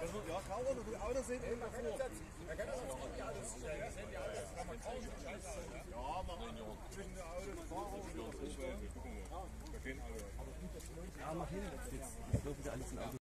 Ja, kann man, die Autos sind immer vor. Er kann das die Autos. Ja, das Handy alles. Kann man kaufen. Ja, man zwischen den Autos fahren und so. Ja, mach hin. Jetzt dürfen wir alles in Auto.